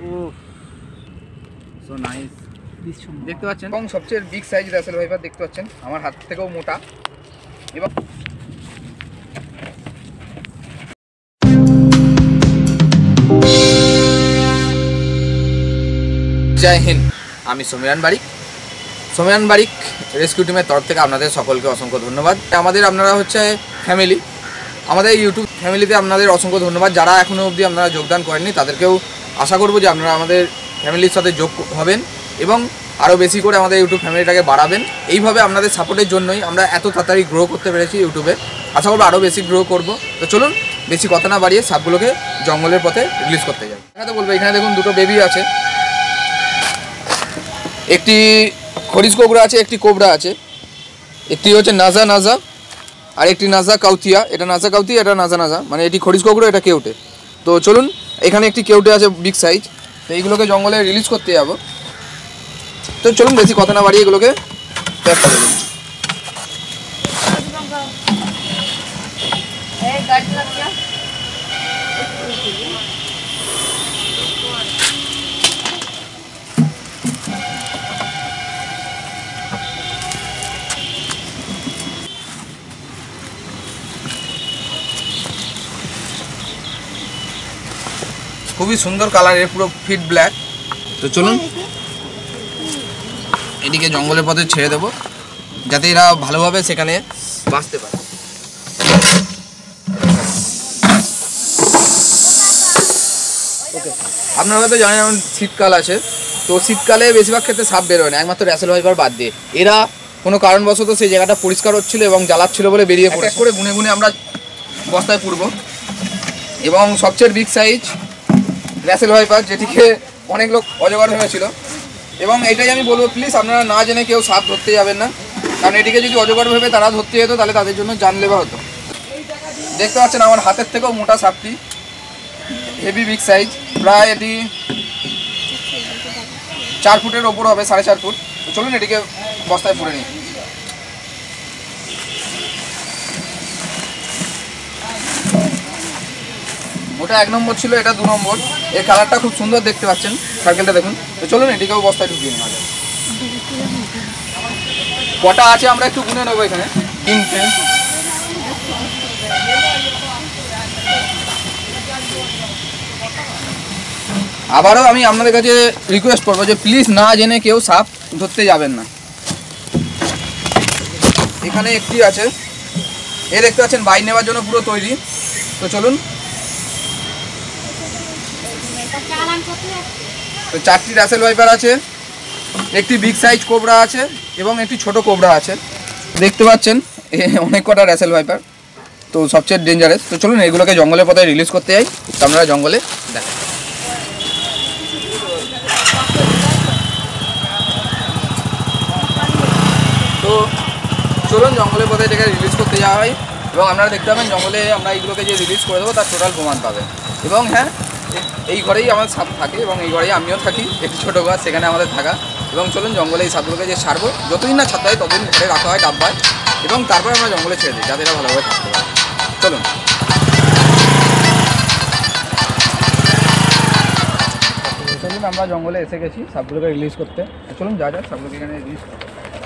So nice দেখতে পাচ্ছেন, এবং সবচেয়ে বিগ সাইজ র্যাসেল ভাইপার দেখতে পাচ্ছেন, আমার হাত থেকেও মোটা। এবং জয় হিন্দ, আমি সমীরণ বারিক। সমীরণ বারিক রেস্কিউ টিমের তরফ থেকে আপনাদের সকলকে অসংখ্য ধন্যবাদ। আপনারা হচ্ছে ফ্যামিলি, আমাদের ইউটিউব ফ্যামিলিতে আপনাদের অসংখ্য ধন্যবাদ। যারা এখনও অবধি আপনারা যোগদান করেননি তাদেরকেও আশা করব যে আপনারা আমাদের ফ্যামিলির সাথে যোগ হবেন এবং আরও বেশি করে আমাদের ইউটিউব ফ্যামিলিটাকে বাড়াবেন। এইভাবে আপনাদের সাপোর্টের জন্যই আমরা এত তাড়াতাড়ি গ্রো করতে পেরেছি ইউটিউবে। আশা করবো আরও বেশি গ্রো করব। তো চলুন বেশি কথা না বাড়িয়ে সাপগুলোকে জঙ্গলের পথে রিলিজ করতে যাই। এখানে বলবো, এখানে দেখুন দুটো বেবি আছে, একটি খরিজ কোবরা আছে, একটি কোবরা আছে। একটি হচ্ছে নাজা নাজা আর একটি নাজা কাউতিয়া। এটা নাজা কাউতিয়া, এটা নাজা নাজা, মানে এটি খরিজ কোবরা, এটা কেউটে। তো চলুন, এখানে একটি কেউটে আছে বিগ সাইজ। তো এইগুলোকে জঙ্গলে রিলিজ করতে যাবো। তো চলুন বেশি কথা না বাড়িয়ে এগুলোকে প্যাক করে দিন। খুবই সুন্দর কালারের, পুরো ফিট ব্ল্যাক। তো চলুন এদিকে জঙ্গলের পথে ছেড়ে দেবো যাতে এরা ভালোভাবে সেখানে বাঁচতে পারে। ওকে, আপনারা হয়তো জানেন এখন শীতকাল আছে, তো শীতকালে বেশিরভাগ ক্ষেত্রে সাপ বেরোয় না, একমাত্র র্যাসেল ভাইপার বাদ দিয়ে। এরা কোনো কারণবশত সেই জায়গাটা পরিষ্কার হচ্ছিলো এবং জ্বালাচ্ছিল বলে বেরিয়ে পড়ে। এক করে গুনে গুনে আমরা বস্তায় পুরবো। এবং সবচেয়ে বিগ সাইজ র্যাসেল ভাইপার, যেটিকে অনেক লোক অজগর ভেবেছিল। এবং এটাই আমি বলবো, প্লিজ আপনারা না জেনে কেউ সাপ ধরতে যাবেন না, কারণ এটিকে যদি অজগর ভেবে তারা ধরতে যেত তাহলে তাদের জন্য জানলেবা হতো। দেখতে পাচ্ছেন আমার হাতের থেকেও মোটা সাপটি, হেভি বিগ সাইজ, প্রায় এটি 4 ফুটের ওপর হবে, 4.5 ফুট। তো চলুন এটিকে বস্তায় পুরে নিই। ওটা 1 নম্বর ছিল, এটা 2 নম্বর। এর কালারটা খুব সুন্দর দেখতে পাচ্ছেন, সার্কেলটা দেখুন। তো চলুন এটিকেও বস্তায় ঢুকিয়ে নেওয়া যায়। কটা আছে আমরা একটু গুনে নেবো। এখানে 3টে। আবারও আমি আপনাদের কাছে রিকোয়েস্ট করবো যে প্লিজ না জেনে কেউ সাপ ধরতে যাবেন না। এখানে একটি আছে, এ দেখতে পাচ্ছেন বাইর নেওয়ার জন্য পুরো তৈরি। তো চলুন, তো 4টি র্যাসেল ভাইপার আছে, একটি বিগ সাইজ কোবরা আছে এবং একটি ছোট কোবরা আছে। দেখতে পাচ্ছেন অনেক কটা র্যাসেল ভাইপার, তো সবচেয়ে ডেঞ্জারাস। তো চলুন এগুলোকে জঙ্গলের পথে রিলিজ করতে যাই। তো আমরা জঙ্গলে দেখেন। তো চলুন জঙ্গলের পথে এটাকে রিলিজ করতে যাওয়া হয় এবং আপনারা দেখতে পাবেন জঙ্গলে আমরা এইগুলোকে যে রিলিজ করে দেবো তার টোটাল প্রমাণ পাবেন। এবং হ্যাঁ, এই ঘরেই আমাদের সাপ থাকে এবং এই ঘরেই আমিও থাকি, একটি ছোটো ঘর, সেখানে আমাদের থাকা। এবং চলুন জঙ্গলে এই সাপগুলোকে যে ছাড়বো, যতদিন না ছাড়তে হয় ততদিন ঘরে রাখা হয় ডাব্বায়, এবং তারপরে আমরা জঙ্গলে ছেড়ে দিই যাতে এরা ভালোভাবে থাকতে পারে। চলুন। চলুন আমরা জঙ্গলে এসে গেছি সাপগুলোকে রিলিজ করতে। চলুন যা যাক সাপগুলোকে এখানে রিলিজ করতে।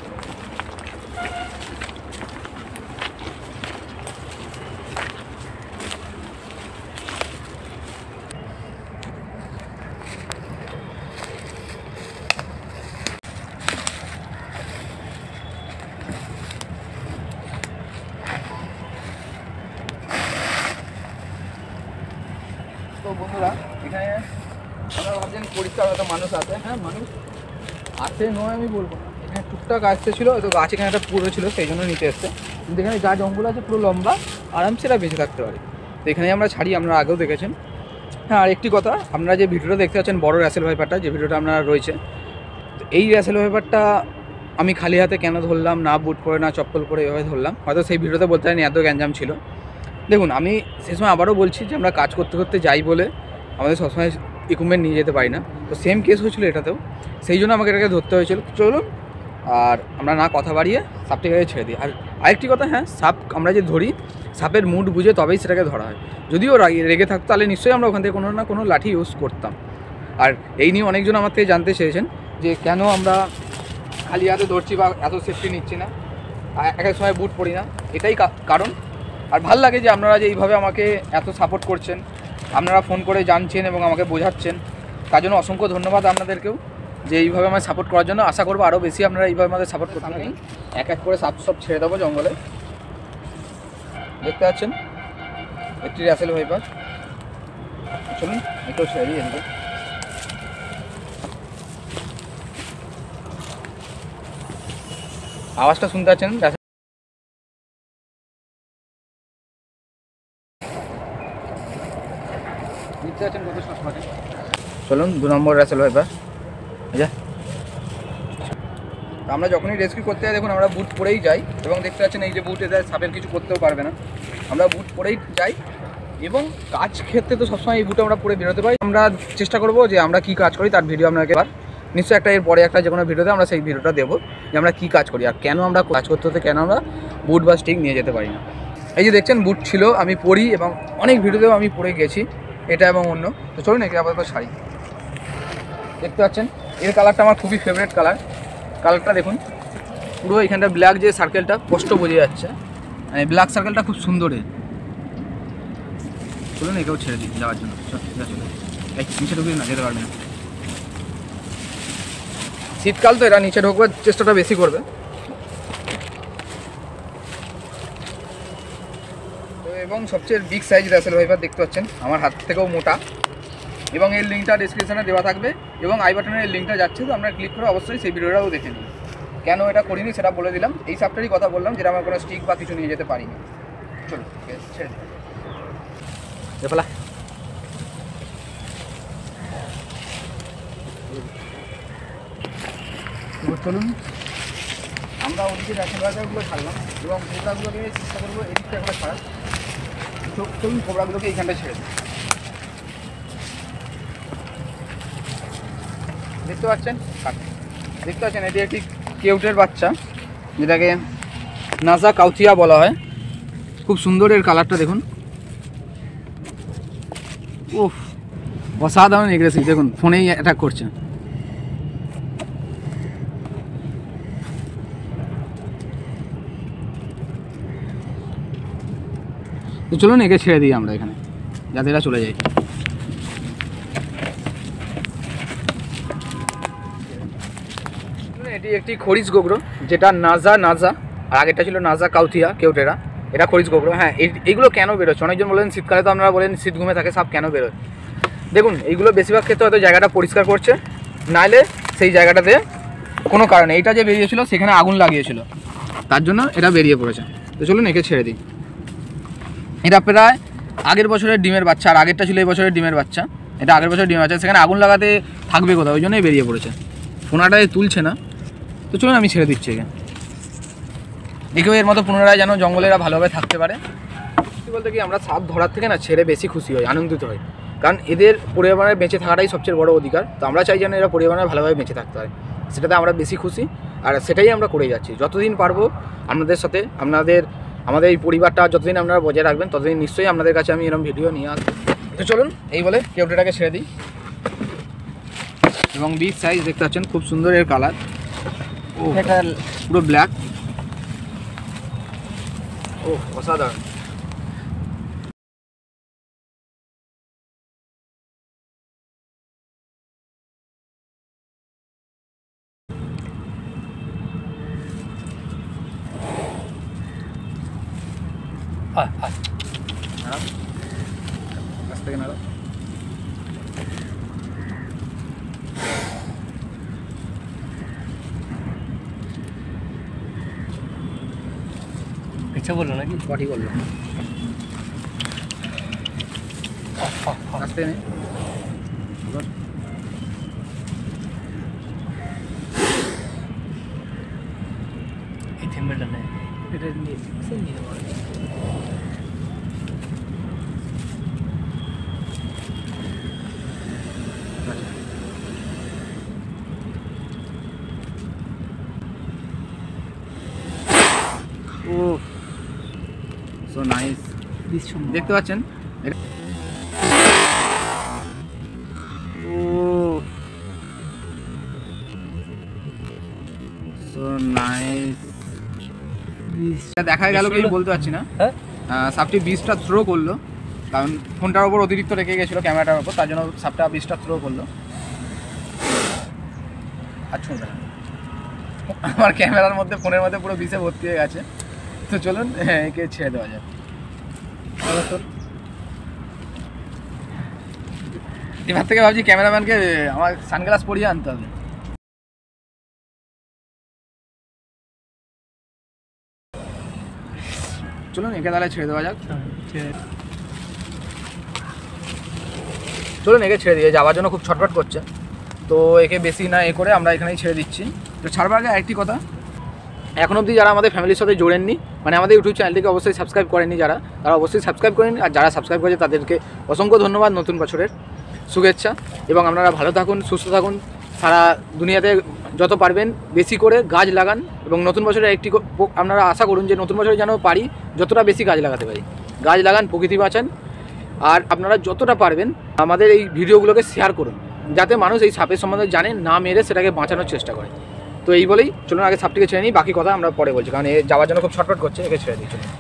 তো বন্ধুরা, এখানে আপনারা ভাবছেন পরিষ্কার হয়তো মানুষ আছে। হ্যাঁ, মানুষ আছে নয় আমি বলবো, এখানে টুকটাক আসতে ছিল, হয়তো গাছ এখানে একটা পুরো ছিল সেই জন্য নিতে এসছে। কিন্তু এখানে যা জঙ্গল আছে পুরো লম্বা, আরামসে এরা বেঁচে থাকতে পারে। তো এখানে আমরা ছাড়ি, আপনারা আগেও দেখেছেন। হ্যাঁ, আর একটি কথা, আপনারা যে ভিডিওটা দেখতে পাচ্ছেন বড় র্যাসেল ভাইপারটা, যে ভিডিওটা আপনারা রয়েছে, তো এই র্যাসেল ভাইপারটা আমি খালি হাতে কেন ধরলাম, না বুট পরে না চপ্পল পরে এভাবে ধরলাম, হয়তো সেই ভিডিওতে বলতে পারিনি, এত গ্যাঞ্জাম ছিল। দেখুন, আমি সেই সময় আবারও বলছি যে আমরা কাজ করতে করতে যাই বলে আমাদের সবসময় ইকুইপমেন্ট নিয়ে যেতে পারি না। তো সেম কেস হয়েছিল এটাতেও, সেই জন্য আমাকে এটাকে ধরতে হয়েছিল। চলুন আর আমরা না কথা বাড়িয়ে সাপটিকে ছেড়ে দিই। আর আরেকটি কথা, হ্যাঁ, সাপ আমরা যে ধরি, সাপের মুড বুঝে তবেই সেটাকে ধরা হয়। যদিও রেগে থাকতো তাহলে নিশ্চয়ই আমরা ওখান থেকে কোনো না কোনো লাঠি ইউজ করতাম। আর এই নিয়ে অনেকজন আমার থেকে জানতে চেয়েছেন যে কেন আমরা খালি হাতে ধরছি বা এত সেফটি নিচ্ছি না, এক এক সময় বুট পরি না। এটাই কারণ। আর ভাল লাগে যে আপনারা যে এইভাবে আমাকে এত সাপোর্ট করছেন, আপনারা ফোন করে জানছেন এবং আমাকে বোঝাচ্ছেন, তার জন্য অসংখ্য ধন্যবাদ আপনাদেরকেও যে এইভাবে আমায় সাপোর্ট করার জন্য। আশা করবো আরও বেশি আপনারা এইভাবে আমাদের সাপোর্ট করতে পারেন। এক এক করে সাপ সব ছেড়ে দেবো জঙ্গলে। দেখতে পাচ্ছেন একটি র্যাসেল ভাইপার। চলুন একটু ছেড়ে দিই এদিকে। আওয়াজটা শুনতে পাচ্ছেন? চলুন 2 নম্বর র্যাসেল ভাইপার। আচ্ছা, আমরা যখনই রেস্কিউ করতে যাই দেখুন আমরা বুট পরেই যাই এবং দেখতে পাচ্ছেন এই যে বুট, এতে সাপের কিছু করতেও পারবে না। আমরা বুট পরেই যাই এবং কাজ ক্ষেত্রে তো সবসময় এই বুট আমরা পরে বেরোতে পারি। আমরা চেষ্টা করব যে আমরা কী কাজ করি তার ভিডিও আপনাকে এবার নিশ্চয়ই একটা এরপরে একটা যে কোনো ভিডিওতে আমরা সেই ভিডিওটা দেবো যে আমরা কী কাজ করি আর কেন আমরা কাজ করতে হতে কেন আমরা বুট বা স্টিক নিয়ে যেতে পারি না। এই যে দেখছেন বুট ছিল, আমি পরি এবং অনেক ভিডিওতেও আমি পরে গেছি এটা এবং অন্য। তো চলুন একে আপাতত শাড়ি। দেখতে পাচ্ছেন এর কালারটা আমার খুবই ফেভারিট কালার। কালারটা দেখুন, পুরো এখানটা ব্ল্যাক যে সার্কেলটা স্পষ্ট বোঝা যাচ্ছে, মানে ব্ল্যাক সার্কেলটা খুব সুন্দর। চলুন একেও ছেড়ে দিই যাওয়ার জন্য। চলো এই নিচে ঢুকিয়ে না, যেতে পারবে না। শীতকাল তো এরা নিচে ঢোকবার চেষ্টাটা বেশি করবে। তো এবং সবচেয়ে বিগ সাইজ র্যাসেল ভাইপার দেখতে পাচ্ছেন, আমার হাত থেকেও মোটা, এবং এর লিঙ্কটা ডিসক্রিপশনে দেওয়া থাকবে এবং আই বাটনের লিঙ্কটা যাচ্ছে, তো আমরা ক্লিক করে অবশ্যই সেই ভিডিওটাও দেখে নিই। কেন এটা করিনি সেটা বলে দিলাম। এই সাপটারই কথা বললাম যেটা আমরা কোনো স্টিক বা কিছু নিয়ে যেতে পারিনি। চলুন ছেড়ে দিই। দেখলা চলুন আমরা ওদিকে র্যাসেল ভাইপারগুলো ছাড়লাম এবং কোবরাগুলোকে চেষ্টা করবো এদিকটা করে ছাড়ার। চলুন কোবরাগুলোকে এইখানটা ছেড়ে দিই। দেখতে পাচ্ছেন এটি একটি কেউটের বাচ্চা, যেটাকে নাজা কাউথিয়া বলা হয়। খুব সুন্দর এর কালারটা দেখুন। উফ, অসাধারণ এগ্রেসিভ। দেখুন ফোনেই অ্যাটাক করছে। তো চলুন একে ছেড়ে দিই আমরা এখানে, যাতে এরা চলে যায়। এটি একটি খরিজ গোগরো, যেটা নাজা আর আগেরটা ছিল নাজা কাউথিয়া কেউটেরা। এটা খরিজ গোগরো। হ্যাঁ, এইগুলো কেন বেরোচ্ছে? অনেকজন বলেন শীতকালে তো আপনারা বলেন শীত ঘুমে থাকে, সাপ কেন বেরোয়? দেখুন এইগুলো বেশিরভাগ ক্ষেত্রে হয়তো জায়গাটা পরিষ্কার করছে, নাহলে সেই জায়গাটাতে কোনো কারণে এইটা যে বেরিয়েছিল সেখানে আগুন লাগিয়েছিল, তার জন্য এটা বেরিয়ে পড়েছে। তো চলুন একে ছেড়ে দিই। এটা প্রায় আগের বছরের ডিমের বাচ্চা, আর আগেরটা ছিল এই বছরের ডিমের বাচ্চা। এটা আগের বছরের ডিমের বাচ্চা, সেখানে আগুন লাগাতে থাকবে কোথাও, ওই জন্যই বেরিয়ে পড়েছে। ফোনাটায় তুলছে না। তো চলুন আমি ছেড়ে দিচ্ছি একে। একেও এর মতো পুনরায় যেন জঙ্গলেরা ভালোভাবে থাকতে পারে। বলতে কি আমরা সাপ ধরার থেকে না ছেড়ে বেশি খুশি হই, আনন্দিত হই, কারণ এদের পরিবারে বেঁচে থাকাটাই সবচেয়ে বড় অধিকার। তো আমরা চাই যেন এরা পরিবারে ভালোভাবে বেঁচে থাকতে পারে, সেটাতে আমরা বেশি খুশি, আর সেটাই আমরা করে যাচ্ছি। যতদিন পারবো আপনাদের সাথে আমাদের এই পরিবারটা যতদিন আপনারা বজায় রাখবেন, ততদিন নিশ্চয়ই আপনাদের কাছে আমি এরকম ভিডিও নিয়ে আসবো। তো চলুন এই বলে কেউটেটাকে ছেড়ে দিই। এবং বিগ সাইজ দেখতে পাচ্ছেন, খুব সুন্দর এর কালার। ও এটা পুরো ব্ল্যাক। ও অসাধারণ। কাছ থেকে নাড়া। ইচ্ছা বললো নাকি? কটি করলো আসতে নেই। এই থিম্বেলটা নেই, এটা নিয়ে নিয়ে নেওয়া। ও সো নাইস। দেখতে পাচ্ছেন ও দেখা গেল কি বলতে পারছি না। হ্যাঁ সাপটি 20টা থ্রো করলো, কারণ ফোনটার ওপর অতিরিক্ত রেখে গেছিলো ক্যামেরাটার ওপর, তার জন্য সাপটা 20টা থ্রো করলো। আচ্ছা আমার ক্যামেরার মধ্যে ফোনের মধ্যে পুরো বিষে ভর্তি হয়ে গেছে। তো চলুন একে ছেড়ে দেওয়া যাক। এবার থেকে ভাবছি ক্যামেরাম্যানকে আমার সানগ্লাস পরিয়ে আনতে হবে। চলুন একে তাহলে ছেড়ে দেওয়া যাক। চলুন একে ছেড়ে দিয়ে যাওয়ার জন্য খুব ছটফট করছে, তো একে বেশি না করে আমরা এখানেই ছেড়ে দিচ্ছি। তো ছাড়বার আগে একটি কথা, এখন অবধি যারা আমাদের ফ্যামিলির সাথে জোড়েননি, মানে আমাদের ইউটিউব চ্যানেলটিকে অবশ্যই সাবস্ক্রাইব করেননি যারা, তারা অবশ্যই সাবস্ক্রাইব করেন। আর যারা সাবস্ক্রাইব করেছে তাদেরকে অসংখ্য ধন্যবাদ, নতুন বছরের শুভেচ্ছা। এবং আপনারা ভালো থাকুন, সুস্থ থাকুন, সারা দুনিয়াতে যত পারবেন বেশি করে গাছ লাগান। এবং নতুন বছরে একটি আপনারা আশা করুন যে নতুন বছরে যেন পারি যতটা বেশি গাছ লাগাতে পারি। গাছ লাগান, প্রকৃতি বাঁচান। আর আপনারা যতটা পারবেন আমাদের এই ভিডিওগুলোকে শেয়ার করুন, যাতে মানুষ এই সাপের সম্বন্ধে জানে, না মেরে সেটাকে বাঁচানোর চেষ্টা করে। তো এই বলেই চলুন আগে সাপটিকে ছেড়ে নিই, বাকি কথা আমরা পরে বলছি, কারণ এ যাওয়ার জন্য খুব ছটফট করছে। একে ছেড়ে দিই চলুন।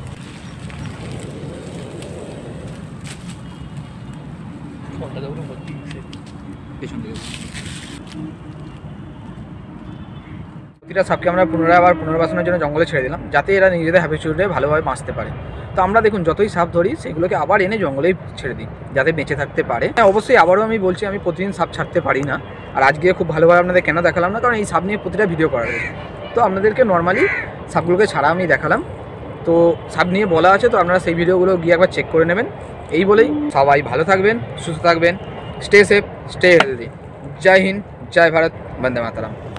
প্রতিটা সাপকে আমরা পুনরায় আবার পুনর্বাসনের জন্য জঙ্গলে ছেড়ে দিলাম, যাতে এরা নিজেদের হ্যাবিচুডে ভালোভাবে বাঁচতে পারে। তো আমরা দেখুন যতই সাপ ধরি সেগুলোকে আবার এনে জঙ্গলেই ছেড়ে দিই, যাতে বেঁচে থাকতে পারে। হ্যাঁ অবশ্যই আবারও আমি বলছি, আমি প্রতিদিন সাপ ছাড়তে পারি না। আর আজকে খুব ভালোভাবে আপনাদের কেন দেখালাম না, কারণ এই সাপ নিয়ে প্রতিটা ভিডিও করা রয়েছে। তো আপনাদেরকে নর্মালি সাপগুলোকে ছাড়া আমি দেখালাম। তো সাপ নিয়ে বলা আছে, তো আপনারা সেই ভিডিওগুলো গিয়ে একবার চেক করে নেবেন। এই বলেই সবাই ভালো থাকবেন, সুস্থ থাকবেন, স্টে সেফ, স্টে হেলদি। জয় হিন্দ, জয় ভারত, বন্দে মাতরম।